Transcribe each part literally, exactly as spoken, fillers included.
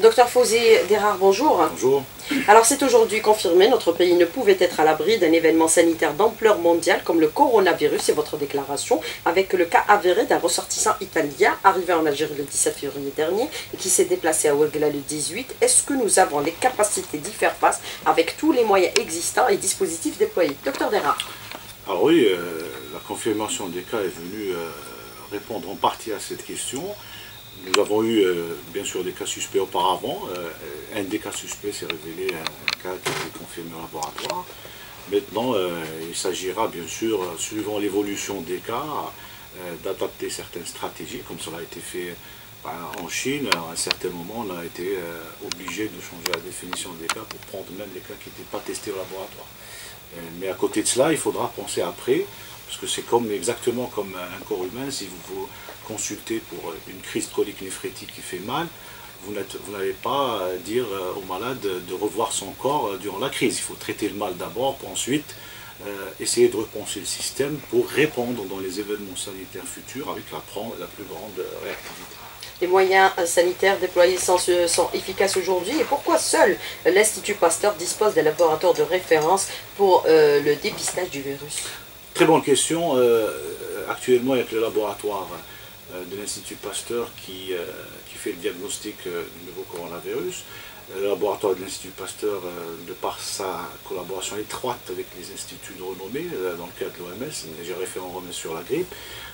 Docteur Fawzi Derrar, bonjour. Bonjour. Alors c'est aujourd'hui confirmé, notre pays ne pouvait être à l'abri d'un événement sanitaire d'ampleur mondiale comme le coronavirus et votre déclaration avec le cas avéré d'un ressortissant italien arrivé en Algérie le dix-sept février dernier et qui s'est déplacé à Ouargla le dix-huit. Est-ce que nous avons les capacités d'y faire face avec tous les moyens existants et dispositifs déployés? Docteur Derrar. Alors oui, euh, la confirmation des cas est venue euh, répondre en partie à cette question. Nous avons eu euh, bien sûr des cas suspects auparavant. Euh, un des cas suspects s'est révélé un cas qui a été confirmé au laboratoire. Maintenant, euh, il s'agira bien sûr, suivant l'évolution des cas, euh, d'adapter certaines stratégies, comme cela a été fait ben, en Chine. À un certain moment, on a été euh, obligé de changer la définition des cas pour prendre même les cas qui n'étaient pas testés au laboratoire. Euh, mais à côté de cela, il faudra penser après, parce que c'est comme, exactement comme un corps humain. Si vous vous consultez pour une crise colique néphrétique qui fait mal, vous n'allez pas dire au malade de revoir son corps durant la crise. Il faut traiter le mal d'abord, pour ensuite euh, essayer de repenser le système pour répondre dans les événements sanitaires futurs avec la, la plus grande réactivité. Les moyens sanitaires déployés sont, sont efficaces aujourd'hui et pourquoi seul l'Institut Pasteur dispose d'un laboratoire de référence pour euh, le dépistage du virus? Très bonne question. Euh, actuellement, avec le laboratoire de l'Institut Pasteur qui, euh, qui fait le diagnostic euh, du nouveau coronavirus. Le laboratoire de l'Institut Pasteur, euh, de par sa collaboration étroite avec les instituts de renommée, euh, dans le cadre de l'O M S, j'ai référent O M S sur la grippe,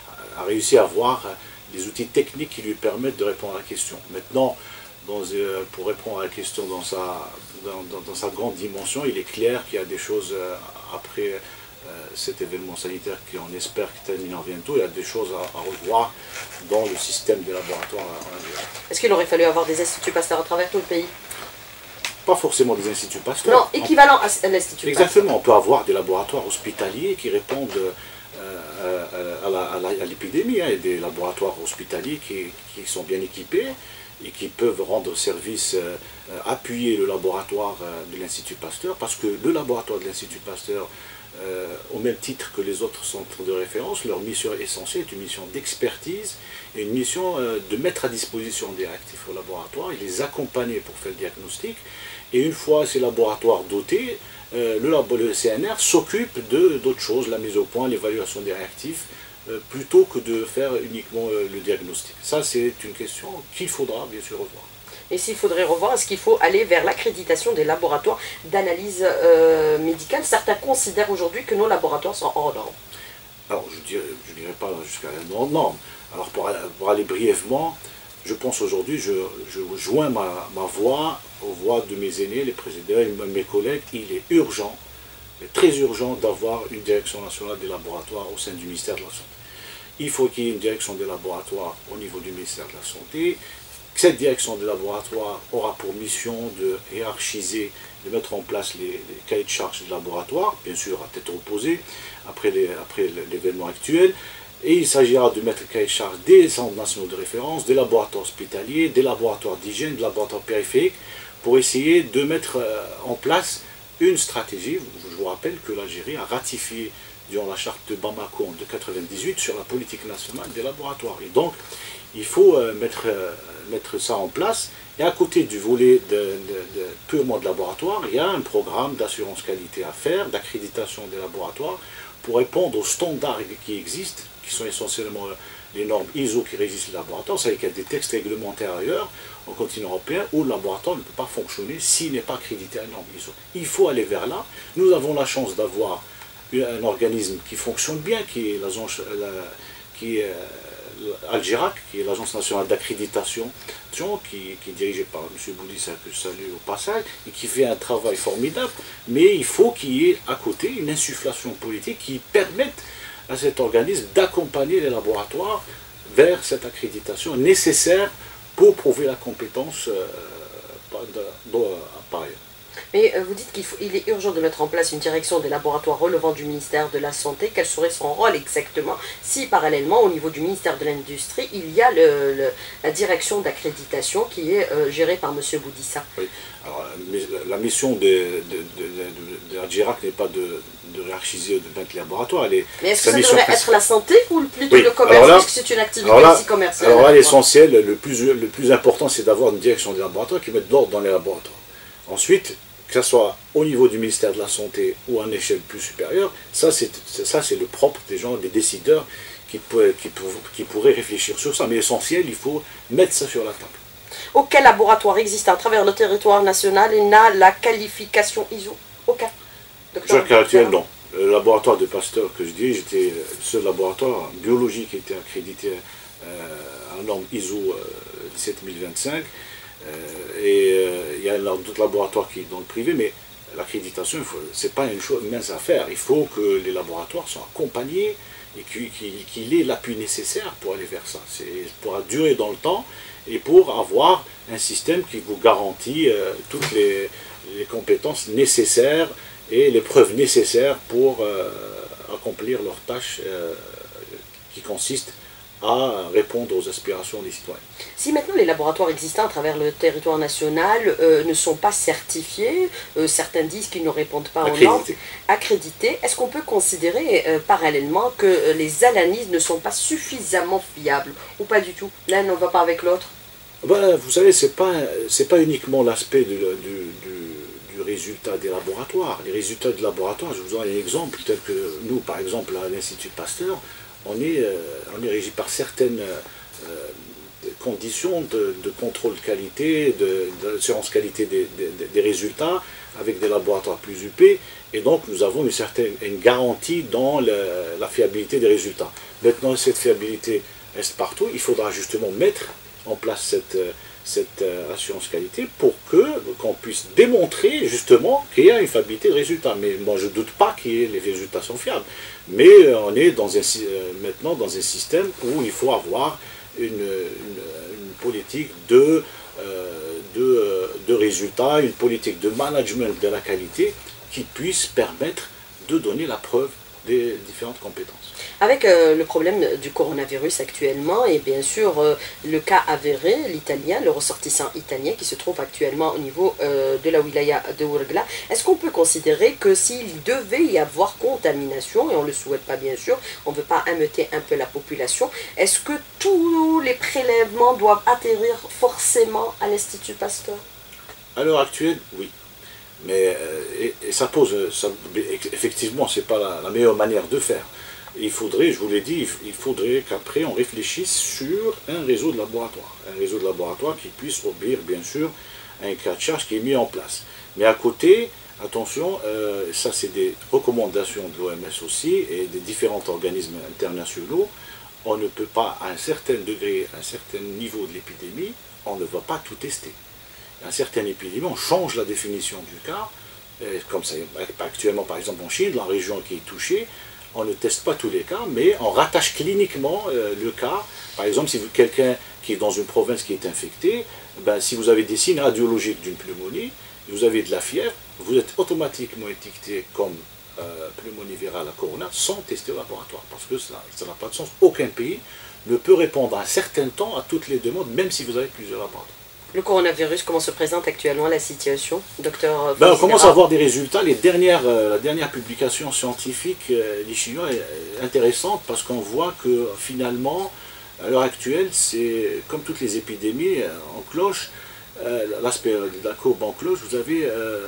a réussi à avoir des outils techniques qui lui permettent de répondre à la question. Maintenant, dans, euh, pour répondre à la question dans sa, dans, dans, dans sa grande dimension, il est clair qu'il y a des choses euh, après Euh, cet événement sanitaire qui on espère qu'il terminera bientôt, il y a des choses à, à revoir dans le système des laboratoires en Algérie. Est-ce qu'il aurait fallu avoir des instituts Pasteur à travers tout le pays? Pas forcément des instituts Pasteur. Non, équivalent à l'Institut Pasteur. Exactement, on peut avoir des laboratoires hospitaliers qui répondent euh, à l'épidémie, hein, et des laboratoires hospitaliers qui, qui sont bien équipés et qui peuvent rendre service, euh, appuyer le laboratoire euh, de l'Institut Pasteur, parce que le laboratoire de l'Institut Pasteur, Euh, au même titre que les autres centres de référence, leur mission essentielle est une mission d'expertise et une mission euh, de mettre à disposition des réactifs au laboratoire et les accompagner pour faire le diagnostic. Et une fois ces laboratoires dotés, euh, le, labo, le C N R s'occupe d'autres choses, la mise au point, l'évaluation des réactifs, euh, plutôt que de faire uniquement euh, le diagnostic. Ça, c'est une question qu'il faudra bien sûr revoir. Et s'il faudrait revoir, est-ce qu'il faut aller vers l'accréditation des laboratoires d'analyse euh, médicale? Certains considèrent aujourd'hui que nos laboratoires sont hors normes. Alors, je ne dirais, je dirais pas jusqu'à la norme. Alors, pour, pour aller brièvement, je pense aujourd'hui, je, je joins ma, ma voix aux voix de mes aînés, les présidents et mes collègues. Il est urgent, très urgent, d'avoir une direction nationale des laboratoires au sein du ministère de la Santé. Il faut qu'il y ait une direction des laboratoires au niveau du ministère de la Santé. Cette direction des laboratoires aura pour mission de hiérarchiser, de mettre en place les, les cahiers de charges des laboratoires, bien sûr à tête reposée, après l'événement actuel. Et il s'agira de mettre le cahier de charges des centres nationaux de référence, des laboratoires hospitaliers, des laboratoires d'hygiène, des laboratoires périphériques, pour essayer de mettre en place une stratégie. Je vous rappelle que l'Algérie a ratifié durant la charte de Bamako en mille neuf cent quatre-vingt-dix-huit sur la politique nationale des laboratoires. Et donc, il faut euh, mettre, euh, mettre ça en place. Et à côté du volet de, de, de, purement de laboratoire, il y a un programme d'assurance qualité à faire, d'accréditation des laboratoires, pour répondre aux standards qui existent, qui sont essentiellement les normes I S O qui régissent les laboratoires. Vous savez qu'il y a des textes réglementaires ailleurs, au continent européen, où le laboratoire ne peut pas fonctionner s'il n'est pas accrédité à une norme I S O. Il faut aller vers là. Nous avons la chance d'avoir un organisme qui fonctionne bien, qui est l'agence qui est Algérac, qui est l'Agence nationale d'accréditation, qui, qui est dirigée par M. Boudissa, que je salue au passage, et qui fait un travail formidable, mais il faut qu'il y ait à côté une insufflation politique qui permette à cet organisme d'accompagner les laboratoires vers cette accréditation nécessaire pour prouver la compétence euh, par ailleurs. Mais euh, vous dites qu'il faut, il est urgent de mettre en place une direction des laboratoires relevant du ministère de la Santé. Quel serait son rôle exactement si parallèlement au niveau du ministère de l'Industrie, il y a le, le, la direction d'accréditation qui est euh, gérée par M. Boudissa? Oui. Alors, la mission de, de, de, de, de la G I R A C n'est pas de, de hiérarchiser ou de mettre les laboratoires. Elle est, Mais est-ce que ça devrait être être la santé ou plutôt oui. le commerce, là, puisque c'est une activité alors là, aussi commerciale? Alors là, l'essentiel, le plus, le plus important, c'est d'avoir une direction des laboratoires qui mette de l'ordre dans les laboratoires. Ensuite, que ce soit au niveau du ministère de la Santé ou à une échelle plus supérieure, ça c'est le propre des gens, des décideurs qui, pourraient, qui, pour, qui pourraient réfléchir sur ça. Mais l'essentiel, il faut mettre ça sur la table. Auquel laboratoire existe à travers le territoire national et n'a la qualification I S O? Aucun. Jusqu'à actuel, non. Le laboratoire de Pasteur que je dis, j'étais le seul laboratoire biologique qui était accrédité euh, à la norme I S O euh, dix-sept mille vingt-cinq. Euh, et euh, il y a d'autres laboratoires qui sont dans le privé, mais l'accréditation, ce n'est pas une chose mince à faire. Il faut que les laboratoires soient accompagnés et qu'il qu'il ait l'appui nécessaire pour aller vers ça. C'est pour durer dans le temps et pour avoir un système qui vous garantit euh, toutes les, les compétences nécessaires et les preuves nécessaires pour euh, accomplir leurs tâches euh, qui consistent à répondre aux aspirations des citoyens. Si maintenant les laboratoires existants à travers le territoire national euh, ne sont pas certifiés, euh, certains disent qu'ils ne répondent pas aux normes, accrédités, est-ce qu'on peut considérer euh, parallèlement que euh, les analyses ne sont pas suffisamment fiables ou pas du tout? L'un ne va pas avec l'autre? Ben, vous savez, ce n'est pas, c'est pas uniquement l'aspect du, du, du, du résultat des laboratoires. Les résultats des laboratoires, je vous donne un exemple, tel que nous, par exemple, à l'Institut Pasteur, On est, euh, on est régi par certaines euh, conditions de, de contrôle qualité, d'assurance qualité des, des, des résultats, avec des laboratoires plus U P, et donc nous avons une certaine une garantie dans le, la fiabilité des résultats. Maintenant, cette fiabilité reste partout, il faudra justement mettre en place cette, cette assurance qualité pour que qu'on puisse démontrer justement qu'il y a une fiabilité de résultats. Mais moi je ne doute pas que les résultats sont fiables. Mais on est dans un, maintenant dans un système où il faut avoir une, une, une politique de, euh, de, de résultats, une politique de management de la qualité qui puisse permettre de donner la preuve des différentes compétences. Avec euh, le problème du coronavirus actuellement et bien sûr euh, le cas avéré, l'italien, le ressortissant italien qui se trouve actuellement au niveau euh, de la wilaya de Ouargla, est-ce qu'on peut considérer que s'il devait y avoir contamination, et on ne le souhaite pas bien sûr, on ne veut pas ameuter un peu la population, est-ce que tous les prélèvements doivent atterrir forcément à l'Institut Pasteur? À l'heure actuelle, oui. Mais et, et ça pose, ça, effectivement, ce n'est pas la, la meilleure manière de faire. Il faudrait, je vous l'ai dit, il faudrait qu'après on réfléchisse sur un réseau de laboratoires. Un réseau de laboratoires qui puisse obéir, bien sûr, à un cas de charge qui est mis en place. Mais à côté, attention, euh, ça c'est des recommandations de l'O M S aussi et des différents organismes internationaux. On ne peut pas, à un certain degré, à un certain niveau de l'épidémie, on ne va pas tout tester. À un certain épidémie, on change la définition du cas, comme ça actuellement par exemple en Chine, la région qui est touchée, on ne teste pas tous les cas, mais on rattache cliniquement euh, le cas. Par exemple, si quelqu'un qui est dans une province qui est infecté, ben, si vous avez des signes radiologiques d'une pneumonie, vous avez de la fièvre, vous êtes automatiquement étiqueté comme euh, pneumonie virale à corona sans tester au laboratoire, parce que ça n'a pas de sens. Aucun pays ne peut répondre à un certain temps à toutes les demandes, même si vous avez plusieurs laboratoires. Le coronavirus, comment se présente actuellement la situation, docteur? Ben, on commence à avoir des résultats. Les dernières, euh, la dernière publication scientifique, euh, l'Ichino, est intéressante parce qu'on voit que finalement, à l'heure actuelle, c'est comme toutes les épidémies euh, en cloche, euh, l'aspect de la courbe en cloche, vous avez euh,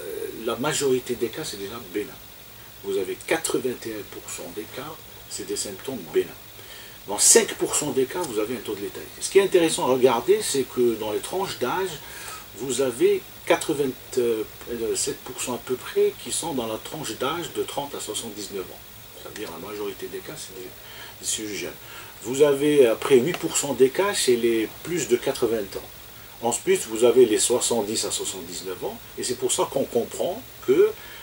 la majorité des cas, c'est déjà bénin. Vous avez quatre-vingt-et-un pour cent des cas, c'est des symptômes bénins. Dans cinq pour cent des cas, vous avez un taux de létalité. Ce qui est intéressant à regarder, c'est que dans les tranches d'âge, vous avez quatre-vingt-sept pour cent à peu près qui sont dans la tranche d'âge de trente à soixante-dix-neuf ans. C'est-à-dire la majorité des cas, c'est des, des sujets jeunes. Vous avez après huit pour cent des cas chez les plus de quatre-vingts ans. Ensuite, vous avez les soixante-dix à soixante-dix-neuf ans, et c'est pour ça qu'on comprend que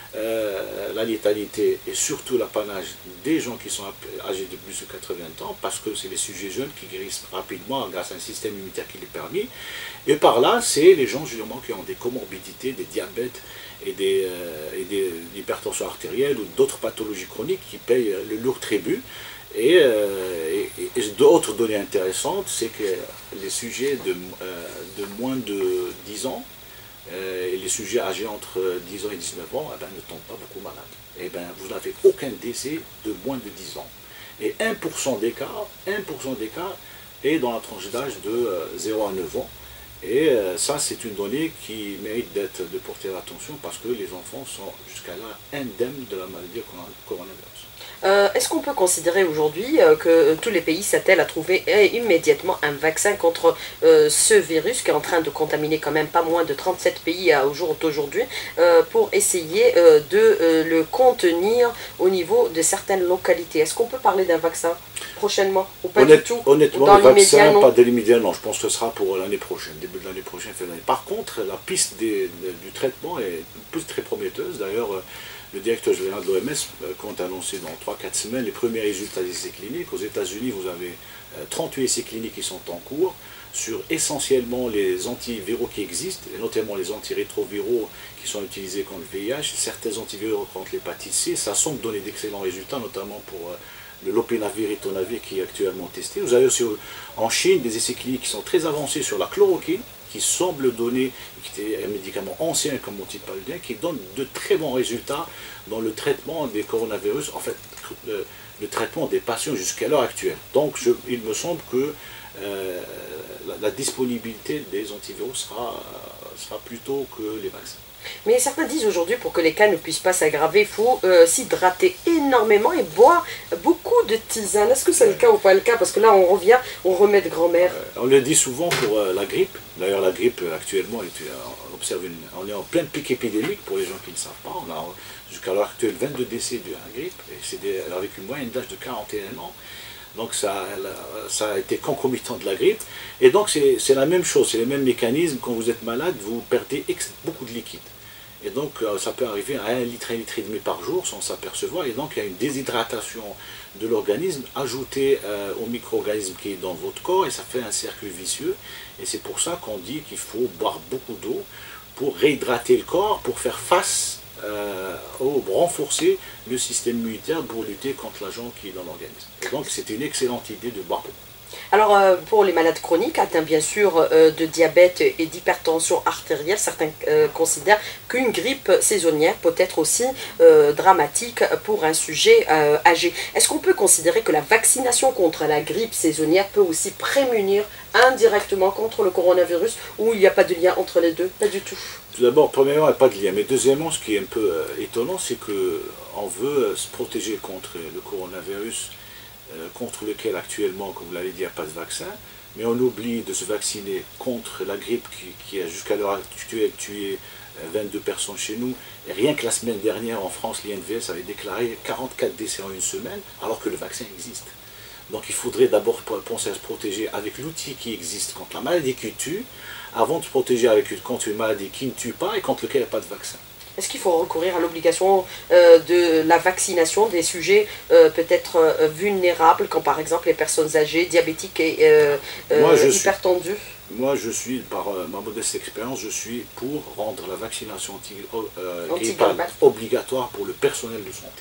euh, la létalité est surtout l'apanage des gens qui sont âgés de plus de quatre-vingts ans, parce que c'est les sujets jeunes qui guérissent rapidement grâce à un système immunitaire qui les permet. Et par là, c'est les gens justement qui ont des comorbidités, des diabètes et des, euh, et des l'hypertension artérielle ou d'autres pathologies chroniques qui payent le lourd tribut. Et, euh, et, et d'autres données intéressantes, c'est que les sujets de, euh, de moins de dix ans euh, et les sujets âgés entre dix ans et dix-neuf ans eh ben, ne tombent pas beaucoup malades. Et ben, vous n'avez aucun décès de moins de dix ans. Et un pour cent d'écart, un pour cent d'écart est dans la tranche d'âge de euh, zéro à neuf ans. Et euh, ça, c'est une donnée qui mérite d'être de porter l'attention parce que les enfants sont jusqu'à là indemnes de la maladie coronavirus. Euh, Est-ce qu'on peut considérer aujourd'hui euh, que tous les pays s'attellent à trouver euh, immédiatement un vaccin contre euh, ce virus qui est en train de contaminer quand même pas moins de trente-sept pays à, au jour d'aujourd'hui euh, pour essayer euh, de euh, le contenir au niveau de certaines localités? Est-ce qu'on peut parler d'un vaccin prochainement ou pas Honnête, du tout? Honnêtement, dans le vaccin, non. pas de l'immédiat, non. Je pense que ce sera pour l'année prochaine, début de l'année prochaine. Par contre, la piste des, de, du traitement est plus très prometteuse. D'ailleurs, le directeur général de l'O M S compte annoncer dans trois à quatre semaines les premiers résultats des essais cliniques. Aux États-Unis, vous avez trente-huit essais cliniques qui sont en cours sur essentiellement les antiviraux qui existent, et notamment les antirétroviraux qui sont utilisés contre le V I H, certains antiviraux contre l'hépatite C. Ça semble donner d'excellents résultats, notamment pour le lopinavir et ritonavir qui est actuellement testé. Vous avez aussi en Chine des essais cliniques qui sont très avancés sur la chloroquine, qui semble donner, qui est un médicament ancien comme antipaludien, qui donne de très bons résultats dans le traitement des coronavirus, en fait, le, le traitement des patients jusqu'à l'heure actuelle. Donc, je, il me semble que euh, la, la disponibilité des antiviraux sera, sera plutôt que les vaccins. Mais certains disent aujourd'hui, pour que les cas ne puissent pas s'aggraver, il faut euh, s'hydrater énormément et boire beaucoup de tisane. Est-ce que c'est le cas ou pas le cas? Parce que là, on revient, on remet de grand-mère. Euh, on le dit souvent pour euh, la grippe. D'ailleurs, la grippe, actuellement, on observe une, on est en pleine pic épidémique pour les gens qui ne savent pas. On a jusqu'à l'heure actuelle vingt-deux décès de la grippe, et c'est avec une moyenne d'âge de quarante et un ans. Donc ça, ça a été concomitant de la grippe. Et donc c'est la même chose, c'est le même mécanisme. Quand vous êtes malade, vous perdez beaucoup de liquide. Et donc ça peut arriver à un litre, un litre et demi par jour sans s'apercevoir. Et donc il y a une déshydratation de l'organisme ajoutée euh, au micro-organisme qui est dans votre corps, et ça fait un cercle vicieux. Et c'est pour ça qu'on dit qu'il faut boire beaucoup d'eau pour réhydrater le corps, pour faire face Euh, au renforcer le système immunitaire pour lutter contre l'agent qui est dans l'organisme. Et donc c'est une excellente idée de boire beaucoup. Alors euh, pour les malades chroniques atteints bien sûr euh, de diabète et d'hypertension artérielle, certains euh, considèrent qu'une grippe saisonnière peut être aussi euh, dramatique pour un sujet euh, âgé. Est-ce qu'on peut considérer que la vaccination contre la grippe saisonnière peut aussi prémunir indirectement contre le coronavirus, ou il n'y a pas de lien entre les deux? Pas du tout. Tout d'abord, premièrement, il n'y a pas de lien. Mais deuxièmement, ce qui est un peu euh, étonnant, c'est qu'on veut euh, se protéger contre le coronavirus, euh, contre lequel actuellement, comme vous l'avez dit, il n'y a pas de vaccin. Mais on oublie de se vacciner contre la grippe qui, qui a jusqu'à l'heure actuelle tué vingt-deux personnes chez nous. Et rien que la semaine dernière, en France, l'I N V S avait déclaré quarante-quatre décès en une semaine, alors que le vaccin existe. Donc il faudrait d'abord penser à se protéger avec l'outil qui existe contre la maladie qui tue, avant de se protéger avec, contre une maladie qui ne tue pas et contre laquelle il n'y a pas de vaccin. Est-ce qu'il faut recourir à l'obligation euh, de la vaccination des sujets euh, peut-être euh, vulnérables, comme par exemple les personnes âgées, diabétiques et euh, moi, je euh, hypertendues? suis, Moi je suis, par euh, ma modeste expérience, je suis pour rendre la vaccination anti-grippale euh, obligatoire pour le personnel de santé.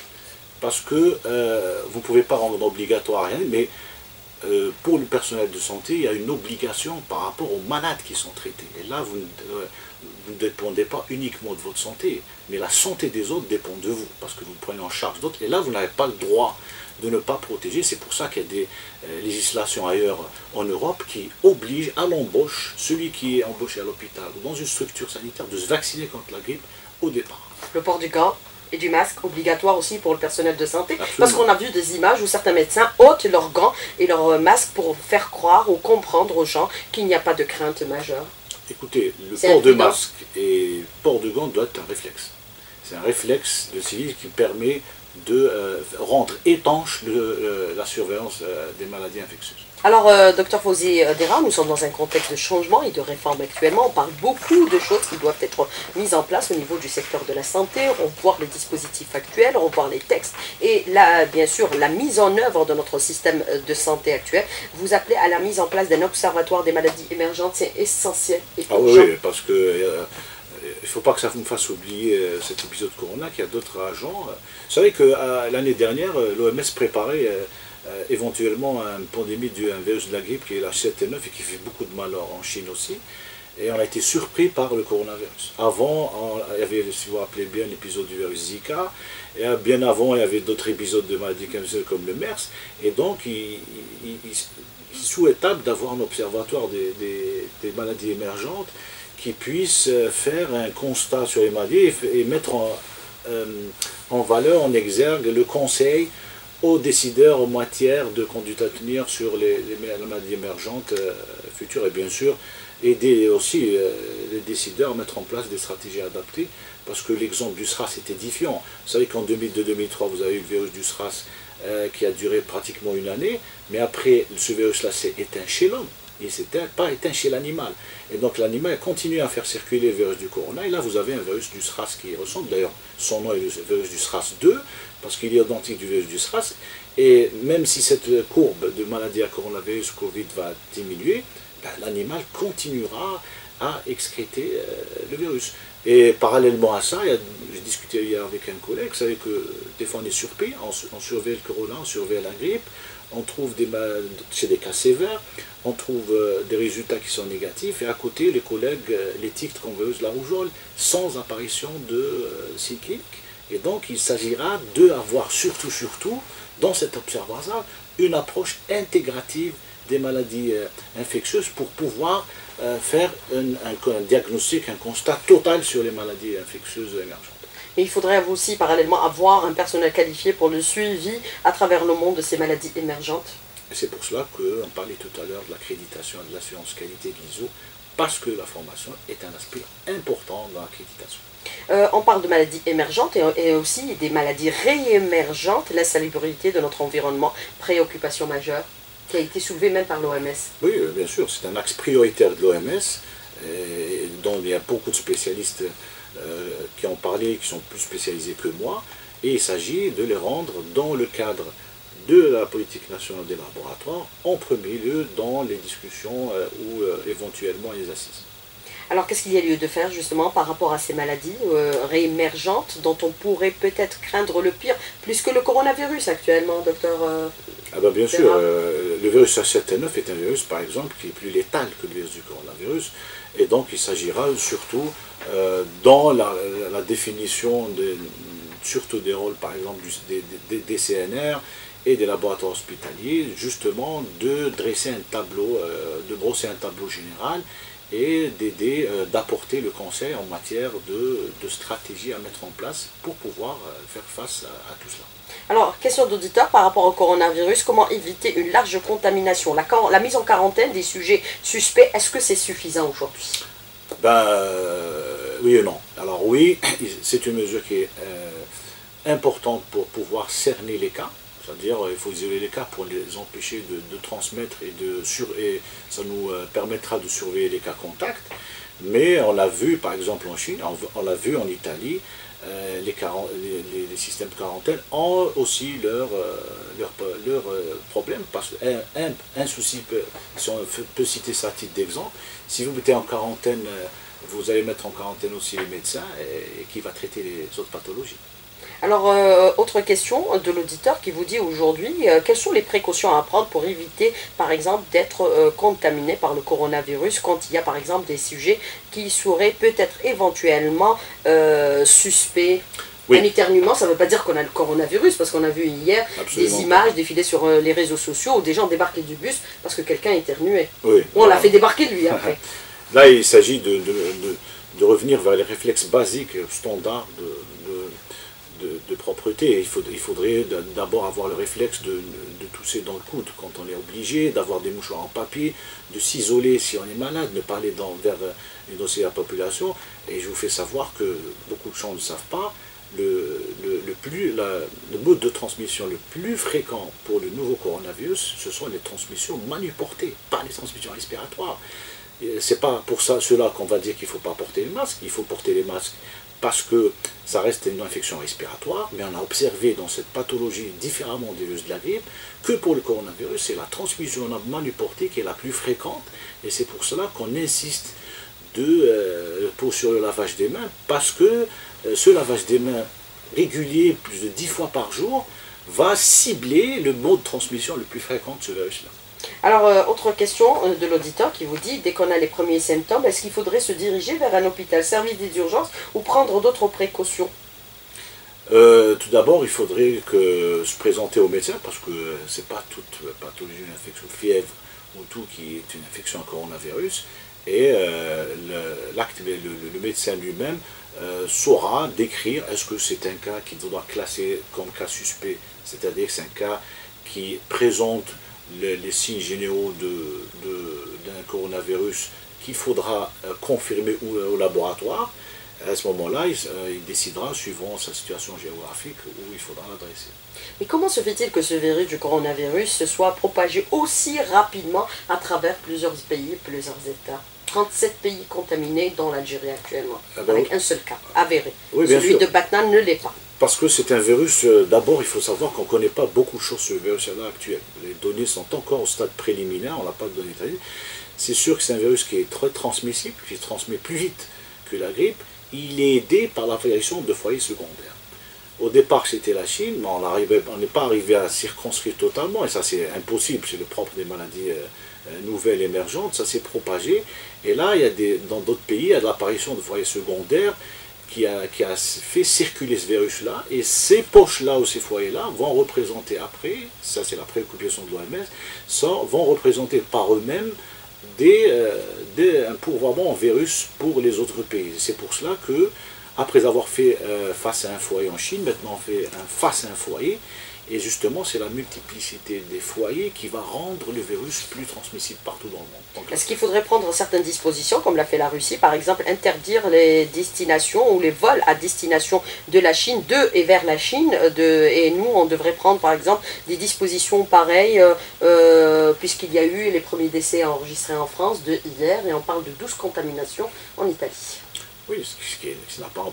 Parce que euh, vous ne pouvez pas rendre obligatoire rien, mais euh, pour le personnel de santé, il y a une obligation par rapport aux malades qui sont traités. Et là, vous ne, euh, vous ne dépendez pas uniquement de votre santé, mais la santé des autres dépend de vous, parce que vous prenez en charge d'autres. Et là, vous n'avez pas le droit de ne pas protéger. C'est pour ça qu'il y a des euh, législations ailleurs en Europe qui obligent à l'embauche, celui qui est embauché à l'hôpital ou dans une structure sanitaire, de se vacciner contre la grippe au départ. Le port du gant et du masque obligatoire aussi pour le personnel de santé. Absolument. Parce qu'on a vu des images où certains médecins ôtent leurs gants et leurs masques pour faire croire ou comprendre aux gens qu'il n'y a pas de crainte majeure. Écoutez, le port de masque et le port de gants doit être un réflexe. C'est un réflexe de civil qui permet de euh, rendre étanche le, euh, la surveillance euh, des maladies infectieuses. Alors, euh, docteur Fawzi Dera, nous sommes dans un contexte de changement et de réforme actuellement. On parle beaucoup de choses qui doivent être mises en place au niveau du secteur de la santé. On voit les dispositifs actuels, on voit les textes et là, bien sûr, la mise en œuvre de notre système de santé actuel. Vous appelez à la mise en place d'un observatoire des maladies émergentes, c'est essentiel. Et ah oui, oui, parce que euh, il ne faut pas que ça me fasse oublier euh, cet épisode Corona, qu'il y a d'autres agents. Vous savez que euh, l'année dernière, l'O M S préparait euh, Euh, éventuellement une pandémie du un virus de la grippe qui est la H sept N neuf et qui fait beaucoup de mal en Chine aussi. Et on a été surpris par le coronavirus. Avant, on, il y avait, si vous vous rappelez bien, l'épisode du virus Zika. Et bien avant, il y avait d'autres épisodes de maladies comme le MERS. Et donc, il, il, il, il est souhaitable d'avoir un observatoire des, des, des maladies émergentes qui puisse faire un constat sur les maladies et, et mettre en, euh, en valeur, en exergue, le conseil aux décideurs en matière de conduite à tenir sur les, les maladies émergentes euh, futures et bien sûr aider aussi euh, les décideurs à mettre en place des stratégies adaptées parce que l'exemple du SRAS est édifiant. Vous savez qu'en deux mille deux deux mille trois vous avez eu le virus du SRAS euh, qui a duré pratiquement une année, mais après ce virus-là s'est éteint chez l'homme. Il ne s'est pas éteint chez l'animal. Et donc l'animal a continué à faire circuler le virus du corona. Et là, vous avez un virus du SRAS qui ressemble. D'ailleurs, son nom est le virus du SRAS deux, parce qu'il est identique du virus du SRAS. Et même si cette courbe de maladie à coronavirus Covid va diminuer, ben, l'animal continuera à excréter euh, le virus. Et parallèlement à ça, j'ai discuté hier avec un collègue, vous savez que des fois on est surpris, on, on surveille le corona, on surveille la grippe, on trouve des chez des cas sévères, on trouve euh, des résultats qui sont négatifs, et à côté, les collègues, euh, les tiques comme virus de la rougeole, sans apparition de euh, signes cliniques. Et donc, il s'agira d'avoir surtout, surtout, dans cet observatoire, une approche intégrative des maladies euh, infectieuses pour pouvoir euh, faire un, un, un diagnostic, un constat total sur les maladies infectieuses émergentes. Et il faudrait aussi parallèlement avoir un personnel qualifié pour le suivi à travers le monde de ces maladies émergentes. Et c'est pour cela qu'on parlait tout à l'heure de l'accréditation et de l'assurance qualité de l'I S O, parce que la formation est un aspect important dans l'accréditation. Euh, on parle de maladies émergentes et, et aussi des maladies réémergentes, l'insalubrité de notre environnement, préoccupation majeure, qui a été soulevée même par l'O M S. Oui, bien sûr, c'est un axe prioritaire de l'O M S, et dont il y a beaucoup de spécialistes euh, qui ont parlé, qui sont plus spécialisés que moi, et il s'agit de les rendre dans le cadre de la politique nationale des laboratoires, en premier lieu dans les discussions euh, ou euh, éventuellement les assises. Alors qu'est-ce qu'il y a lieu de faire justement par rapport à ces maladies euh, réémergentes dont on pourrait peut-être craindre le pire, plus que le coronavirus actuellement, docteur euh, Ah ben bien sûr, euh, le virus H sept N neuf est un virus par exemple qui est plus létal que le virus du coronavirus, et donc il s'agira surtout euh, dans la, la définition de, surtout des rôles par exemple du, des, des, des C N R et des laboratoires hospitaliers, justement de dresser un tableau, euh, de brosser un tableau général et d'aider, euh, d'apporter le conseil en matière de, de stratégie à mettre en place pour pouvoir euh, faire face à, à tout cela. Alors, question d'auditeur par rapport au coronavirus, comment éviter une large contamination? La, la mise en quarantaine des sujets suspects, est-ce que c'est suffisant aujourd'hui? Ben, euh, oui et non. Alors oui, c'est une mesure qui est euh, importante pour pouvoir cerner les cas. C'est-à-dire il faut isoler les cas pour les empêcher de, de transmettre et, de sur, et ça nous euh, permettra de surveiller les cas contacts. Mais on l'a vu par exemple en Chine, on, on l'a vu en Italie, euh, les, les, les systèmes de quarantaine ont aussi leurs leur, leur, leur problèmes. Parce qu'un un, un souci, peut, si on peut citer ça à titre d'exemple, si vous mettez en quarantaine, vous allez mettre en quarantaine aussi les médecins et, et qui va traiter les autres pathologies. Alors, euh, autre question de l'auditeur qui vous dit aujourd'hui, euh, quelles sont les précautions à prendre pour éviter, par exemple, d'être euh, contaminé par le coronavirus quand il y a, par exemple, des sujets qui seraient peut-être éventuellement euh, suspects? Oui. Un éternuement, ça ne veut pas dire qu'on a le coronavirus, parce qu'on a vu hier Absolument. des images défiler sur euh, les réseaux sociaux où des gens débarquaient du bus parce que quelqu'un éternuait. Oui. On l'a fait débarquer lui après. Là, il s'agit de, de, de, de revenir vers les réflexes basiques, standards de... de De, de propreté. Il, faut, il faudrait d'abord avoir le réflexe de, de tousser dans le coude quand on est obligé, d'avoir des mouchoirs en papier, de s'isoler si on est malade, ne pas aller dans, vers une dossier à la population. Et je vous fais savoir que beaucoup de gens ne le savent pas, le, le, le, plus, la, le mode de transmission le plus fréquent pour le nouveau coronavirus, ce sont les transmissions manuportées, pas les transmissions respiratoires. C'est pas pour ça, cela qu'on va dire qu'il ne faut pas porter les masques, il faut porter les masques parce que ça reste une infection respiratoire, mais on a observé dans cette pathologie, différemment des virus de la grippe, que pour le coronavirus, c'est la transmission manuportée qui est la plus fréquente, et c'est pour cela qu'on insiste de, euh, pour, sur le lavage des mains, parce que euh, ce lavage des mains régulier, plus de dix fois par jour, va cibler le mode de transmission le plus fréquent de ce virus-là. Alors, euh, autre question euh, de l'auditeur qui vous dit, dès qu'on a les premiers symptômes, est-ce qu'il faudrait se diriger vers un hôpital, service des urgences ou prendre d'autres précautions? euh, Tout d'abord, il faudrait que se présenter au médecin, parce que ce n'est pas toute pathologie, une infection, fièvre ou tout qui est une infection à coronavirus. Et euh, le, le, le médecin lui-même euh, saura décrire est-ce que c'est un cas qu'il faudra classer comme cas suspect, c'est-à-dire que c'est un cas qui présente les, les signes généraux d'un de, de, coronavirus qu'il faudra euh, confirmer au, au laboratoire. À ce moment-là, il, euh, il décidera, suivant sa situation géographique, où il faudra l'adresser. Mais comment se fait-il que ce virus du coronavirus se soit propagé aussi rapidement à travers plusieurs pays, plusieurs États? trente-sept pays contaminés dans l'Algérie actuellement, ah ben avec oui. un seul cas avéré. Oui, celui sûr. de Batna ne l'est pas. Parce que c'est un virus, euh, d'abord il faut savoir qu'on ne connaît pas beaucoup de choses sur le virus-là actuel. Les données sont encore au stade préliminaire, on n'a pas de données détaillées. C'est sûr que c'est un virus qui est très transmissible, qui se transmet plus vite que la grippe. Il est aidé par l'apparition de foyers secondaires. Au départ, c'était la Chine, mais on n'est pas arrivé à circonscrire totalement, et ça c'est impossible, c'est le propre des maladies euh, nouvelles émergentes, ça s'est propagé. Et là, il y a des, dans d'autres pays, il y a de l'apparition de foyers secondaires qui a, qui a fait circuler ce virus-là, et ces poches-là ou ces foyers-là vont représenter après, ça c'est la préoccupation de l'O M S, vont représenter par eux-mêmes des, euh, des, un pourvoiement en virus pour les autres pays. C'est pour cela que, après avoir fait euh, face à un foyer en Chine, maintenant on fait un face à un foyer, et justement c'est la multiplicité des foyers qui va rendre le virus plus transmissible partout dans le monde. Est-ce qu'il faudrait prendre certaines dispositions, comme l'a fait la Russie, par exemple interdire les destinations ou les vols à destination de la Chine, de et vers la Chine, de, et nous on devrait prendre par exemple des dispositions pareilles, euh, puisqu'il y a eu les premiers décès enregistrés en France de hier, et on parle de douze contaminations en Italie. Oui, ce qui, ce qui n'a pas,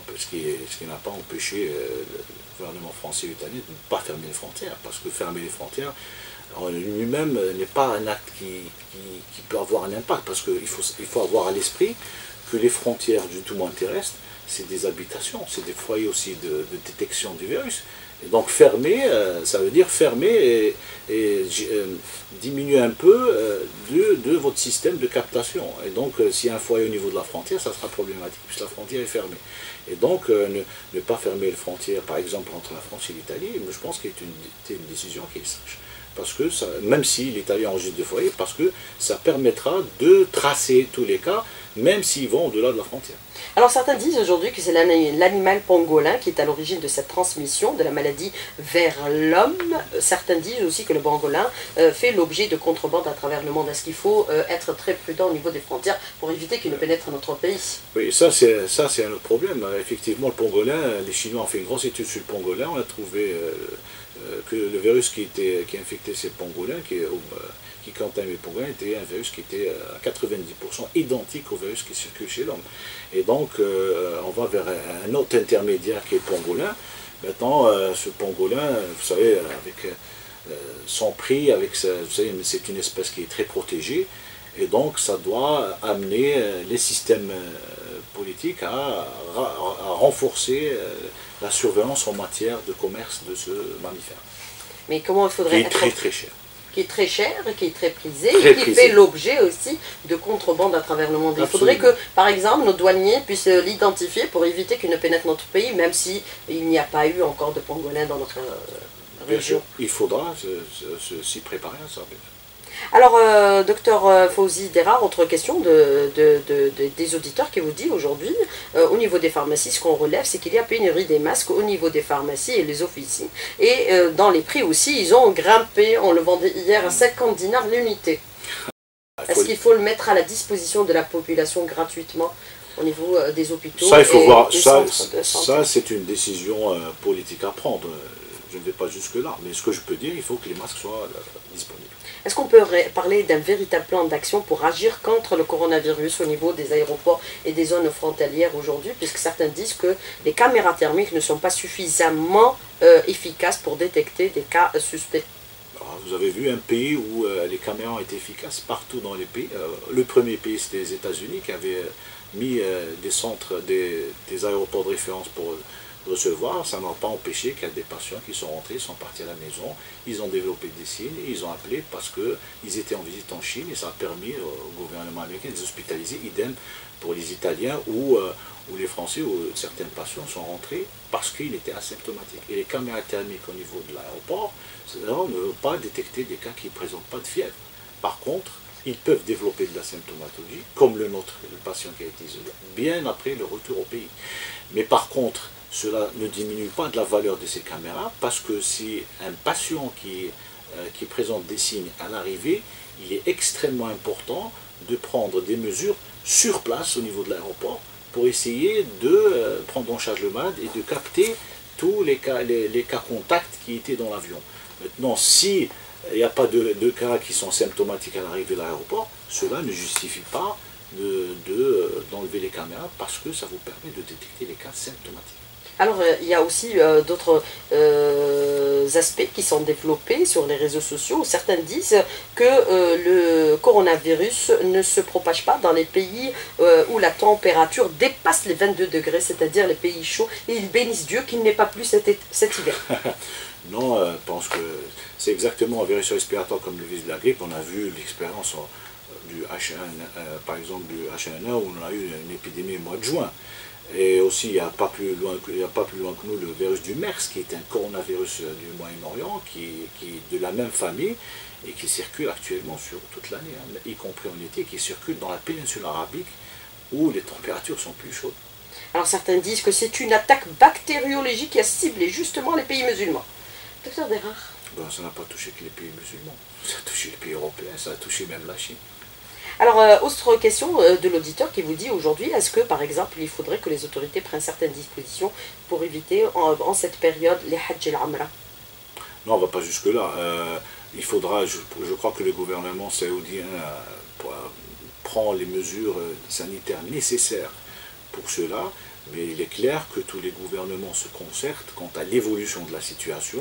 pas empêché euh, le gouvernement français et italien de ne pas fermer les frontières, parce que fermer les frontières en lui-même n'est pas un acte qui, qui, qui peut avoir un impact, parce qu'il faut, il faut avoir à l'esprit que les frontières du tout monde terrestre, c'est des habitations, c'est des foyers aussi de, de détection du virus. Et donc fermer, euh, ça veut dire fermer et, et euh, diminuer un peu euh, de, de votre système de captation. Et donc euh, s'il y a un foyer au niveau de la frontière, ça sera problématique, puisque la frontière est fermée. Et donc euh, ne, ne pas fermer les frontières, par exemple entre la France et l'Italie, je pense que c'est une, une décision qui est sage. Parce que ça, même si l'Italie enregistre des foyers, parce que ça permettra de tracer tous les cas, même s'ils vont au-delà de la frontière. Alors certains disent aujourd'hui que c'est l'animal pangolin qui est à l'origine de cette transmission de la maladie vers l'homme. Certains disent aussi que le pangolin euh, fait l'objet de contrebande à travers le monde. Est-ce qu'il faut euh, être très prudent au niveau des frontières pour éviter qu'il ne pénètre notre pays? Oui, ça c'est un autre problème. Effectivement, le pangolin, les Chinois ont fait une grosse étude sur le pangolin. On a trouvé euh, euh, que le virus qui, était, qui infectait ces pangolins, qui, euh, qui contaminait les pangolins, était un virus qui était à quatre-vingt-dix pour cent identique au virus qui circule chez l'homme. Et donc, euh, on va vers un autre intermédiaire qui est le pangolin. Maintenant, euh, ce pangolin, vous savez, avec euh, son prix, avec sa, vous savez, c'est une espèce qui est très protégée, et donc ça doit amener euh, les systèmes euh, politiques à, à, à renforcer euh, la surveillance en matière de commerce de ce mammifère. Mais comment il faudrait qui est très très cher. Qui est très cher, qui est très prisé, très et qui prisé. fait l'objet aussi de contrebande à travers le monde. Il Absolument. faudrait que, par exemple, nos douaniers puissent l'identifier pour éviter qu'il ne pénètre notre pays, même s'il n'y a pas eu encore de pangolin dans notre euh, région. Sûr, il faudra s'y préparer à ça. Alors, euh, docteur Fawzi Derar, autre question de, de, de, de, des auditeurs qui vous dit aujourd'hui, euh, au niveau des pharmacies, ce qu'on relève, c'est qu'il y a pénurie des masques au niveau des pharmacies et les officines. Et euh, dans les prix aussi, ils ont grimpé, on le vendait hier à cinquante dinars l'unité. Est-ce qu'il faut le mettre à la disposition de la population gratuitement? au niveau euh, des hôpitaux. Ça, il faut et voir, des ça, centres de santé. ça c'est une décision euh, politique à prendre. Je ne vais pas jusque-là, mais ce que je peux dire, il faut que les masques soient euh, disponibles. Est-ce qu'on peut parler d'un véritable plan d'action pour agir contre le coronavirus au niveau des aéroports et des zones frontalières aujourd'hui, puisque certains disent que les caméras thermiques ne sont pas suffisamment euh, efficaces pour détecter des cas euh, suspects? Alors, vous avez vu un pays où euh, les caméras ont été efficaces partout dans les pays. Euh, le premier pays, c'était les États-Unis, qui avaient mis euh, des centres, des, des aéroports de référence pour recevoir. Ça n'a pas empêché qu'il y a des patients qui sont rentrés, sont partis à la maison, ils ont développé des signes, et ils ont appelé parce qu'ils étaient en visite en Chine, et ça a permis au gouvernement américain de les hospitaliser. Idem pour les Italiens ou, euh, ou les Français, où certains patients sont rentrés parce qu'ils étaient asymptomatiques. Et les caméras thermiques au niveau de l'aéroport, c'est-à-dire ne veulent pas détecter des cas qui ne présentent pas de fièvre. Par contre, ils peuvent développer de la symptomatologie, comme le nôtre, le patient qui a été isolé, bien après le retour au pays. Mais par contre, cela ne diminue pas de la valeur de ces caméras, parce que si un patient qui, euh, qui présente des signes à l'arrivée, il est extrêmement important de prendre des mesures sur place au niveau de l'aéroport pour essayer de euh, prendre en charge le malade et de capter tous les cas, les, les cas contacts qui étaient dans l'avion. Maintenant, si il n'y a pas de, de cas qui sont symptomatiques à l'arrivée de l'aéroport, cela ne justifie pas d'enlever de, de, d'enlever les caméras, parce que ça vous permet de détecter les cas symptomatiques. Alors, euh, il y a aussi euh, d'autres euh, aspects qui sont développés sur les réseaux sociaux. Certains disent que euh, le coronavirus ne se propage pas dans les pays euh, où la température dépasse les vingt-deux degrés, c'est-à-dire les pays chauds, et ils bénissent Dieu qu'il n'est pas plus cet, cet hiver. Non, euh, je pense que c'est exactement un virus respiratoire comme le virus de la grippe. On a vu l'expérience du H un N un, euh, par exemple du H un N un, où on a eu une épidémie au mois de juin. Et aussi, il n'y a, pas plus loin que, il y a pas plus loin que nous le virus du MERS, qui est un coronavirus du Moyen-Orient, qui, qui est de la même famille et qui circule actuellement sur toute l'année, hein, y compris en été, qui circule dans la péninsule arabique où les températures sont plus chaudes. Alors certains disent que c'est une attaque bactériologique qui a ciblé justement les pays musulmans. Docteur Derrard. Ben, ça n'a pas touché que les pays musulmans, ça a touché les pays européens, ça a touché même la Chine. Alors, euh, autre question euh, de l'auditeur qui vous dit aujourd'hui, est-ce que par exemple il faudrait que les autorités prennent certaines dispositions pour éviter en, en cette période les hajj et l'amra? Non, on ne va pas jusque-là. Euh, il faudra, je, je crois que le gouvernement saoudien euh, prend les mesures sanitaires nécessaires pour cela, mais il est clair que tous les gouvernements se concertent quant à l'évolution de la situation,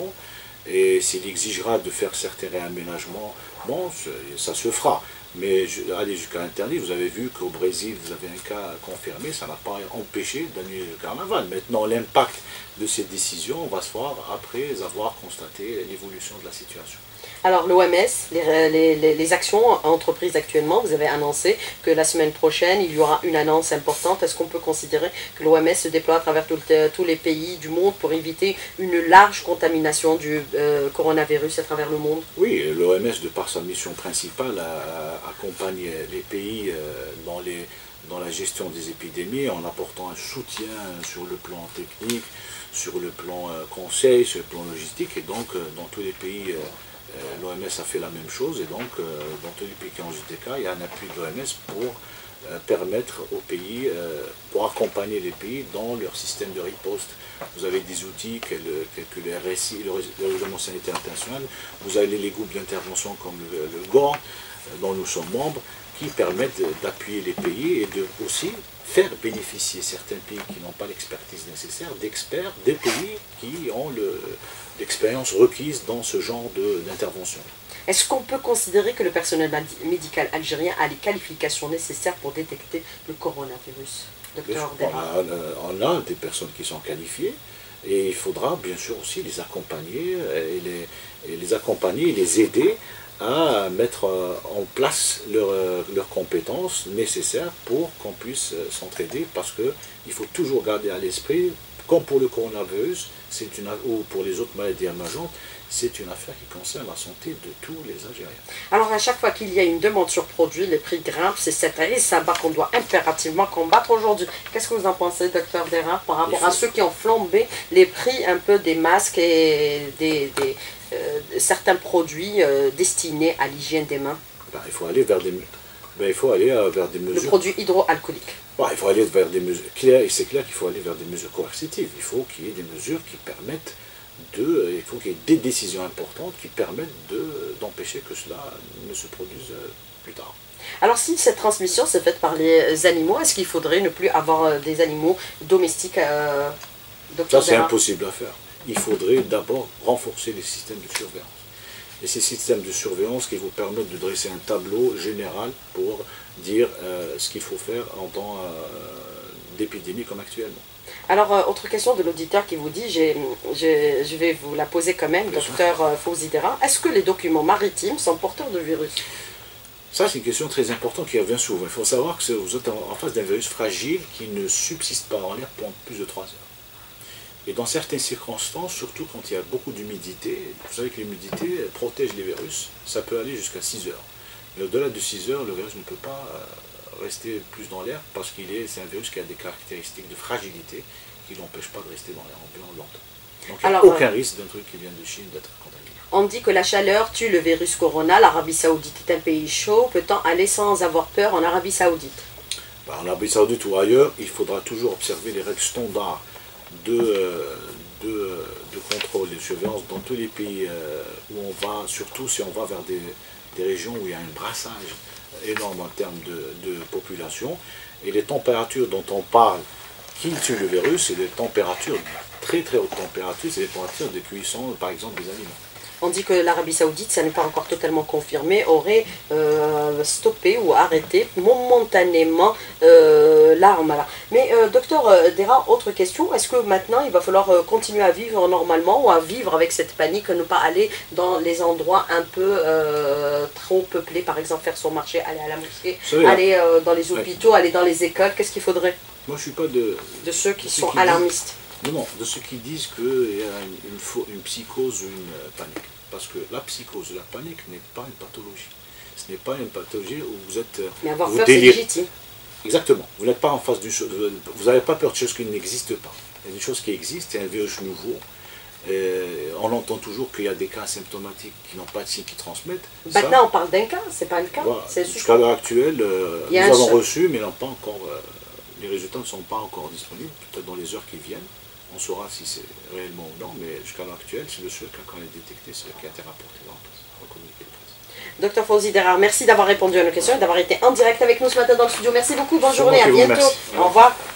et s'il exigera de faire certains réaménagements, bon, ça se fera. Mais aller jusqu'à interdit, vous avez vu qu'au Brésil, vous avez un cas confirmé, ça n'a pas empêché d'annuler le carnaval. Maintenant, l'impact de ces décisions va se voir après avoir constaté l'évolution de la situation. Alors l'O M S, les, les, les actions entreprises actuellement, vous avez annoncé que la semaine prochaine, il y aura une annonce importante. Est-ce qu'on peut considérer que l'O M S se déploie à travers tout le, tous les pays du monde pour éviter une large contamination du euh, coronavirus à travers le monde? Oui, l'O M S, de par sa mission principale, accompagne les pays dans, les, dans la gestion des épidémies en apportant un soutien sur le plan technique, sur le plan conseil, sur le plan logistique, et donc dans tous les pays, l'O M S a fait la même chose, et donc dans tous les pays qui ont J T K, il y a un appui de l'O M S pour permettre aux pays, pour accompagner les pays dans leur système de riposte. Vous avez des outils tels que le R S I, le Règlement sanitaire international, vous avez les groupes d'intervention comme le, le G O R, dont nous sommes membres, qui permettent d'appuyer les pays et de aussi faire bénéficier certains pays qui n'ont pas l'expertise nécessaire d'experts des pays qui ont l'expérience requise dans ce genre d'intervention. Est-ce qu'on peut considérer que le personnel médical algérien a les qualifications nécessaires pour détecter le coronavirus, docteur Derrard? On a, on a des personnes qui sont qualifiées, et il faudra bien sûr aussi les accompagner et les, et les accompagner et les aider à mettre en place leurs leurs compétences nécessaires pour qu'on puisse s'entraider, parce qu'il faut toujours garder à l'esprit, comme pour le coronavirus une, ou pour les autres maladies émergentes, c'est une affaire qui concerne la santé de tous les Algériens. Alors à chaque fois qu'il y a une demande sur produit, les prix grimpent, c'est cette risaba qu'on doit impérativement combattre aujourd'hui. Qu'est-ce que vous en pensez, docteur Derrard, par rapport faut... à ceux qui ont flambé les prix un peu des masques et des... des Euh, certains produits euh, destinés à l'hygiène des mains? Ben, il faut aller vers des, ben, il faut aller, euh, vers des mesures. Le produit hydroalcoolique. Bon, il faut aller vers des mesures claires, et c'est clair qu'il faut aller vers des mesures coercitives. Il faut qu'il y ait des mesures qui permettent de... Il faut qu'il y ait des décisions importantes qui permettent d'empêcher que cela ne se produise plus tard. Alors si cette transmission s'est faite par les animaux, est-ce qu'il faudrait ne plus avoir des animaux domestiques euh, Ça c'est impossible à faire. Il faudrait d'abord renforcer les systèmes de surveillance. Et ces systèmes de surveillance qui vous permettent de dresser un tableau général pour dire euh, ce qu'il faut faire en temps euh, d'épidémie comme actuellement. Alors, euh, autre question de l'auditeur qui vous dit, j'ai, j'ai, je vais vous la poser quand même, docteur euh, Fawzi Dera, est-ce que les documents maritimes sont porteurs de virus? Ça, c'est une question très importante qui revient souvent. Il faut savoir que vous êtes en face d'un virus fragile qui ne subsiste pas en l'air pendant plus de trois heures. Et dans certaines circonstances, surtout quand il y a beaucoup d'humidité, vous savez que l'humidité protège les virus, ça peut aller jusqu'à six heures. Mais au-delà de six heures, le virus ne peut pas rester plus dans l'air parce qu'il est, c'est un virus qui a des caractéristiques de fragilité qui ne l'empêchent pas de rester dans l'air en bien longtemps. Donc il n'y a Alors, aucun euh, risque d'un truc qui vient de Chine d'être contaminé. On dit que la chaleur tue le virus corona, l'Arabie Saoudite est un pays chaud, peut-on aller sans avoir peur en Arabie Saoudite? Ben, en Arabie Saoudite ou ailleurs, il faudra toujours observer les règles standards de, de, de contrôle et de surveillance dans tous les pays où on va, surtout si on va vers des, des régions où il y a un brassage énorme en termes de, de population. Et les températures dont on parle qui tuent le virus, c'est des températures, très très hautes températures, c'est des températures de cuisson par exemple des aliments. On dit que l'Arabie Saoudite, ça n'est pas encore totalement confirmé, aurait euh, stoppé ou arrêté momentanément euh, l'arme. Mais euh, docteur Dera, autre question, est-ce que maintenant il va falloir euh, continuer à vivre normalement ou à vivre avec cette panique, ne pas aller dans les endroits un peu euh, trop peuplés, par exemple faire son marché, aller à la mosquée, savez, aller euh, dans les hôpitaux, ouais. aller dans les écoles, qu'est-ce qu'il faudrait? Moi je suis pas de... De ceux qui de sont qui alarmistes. Non, non, de ceux qui disent qu'il y a une, une, une psychose ou une panique. Parce que la psychose, la panique n'est pas une pathologie. Ce n'est pas une pathologie où vous êtes... Mais avoir peur, c'est légitime. Exactement. Vous n'êtes pas en face d'une chose... Vous n'avez pas peur de choses qui n'existent pas. Il y a des choses qui existent, il y a un virus nouveau. Et on entend toujours qu'il y a des cas asymptomatiques qui n'ont pas de signes qui transmettent. Maintenant, ça, on parle d'un cas, c'est pas le cas. Voilà. Jusqu'à l'heure actuelle, euh, nous avons seul. reçu, mais pas encore, euh, les résultats ne sont pas encore disponibles. Peut-être dans les heures qui viennent. On saura si c'est réellement ou non, mais jusqu'à l'heure actuelle, c'est le seul cas qu'on a détecté, c'est le qui a été rapporté dans la presse, dans le communiqué de presse. Docteur Fawzi Dera, merci d'avoir répondu à nos questions et d'avoir été en direct avec nous ce matin dans le studio. Merci beaucoup, bonne journée, à bientôt. Au revoir.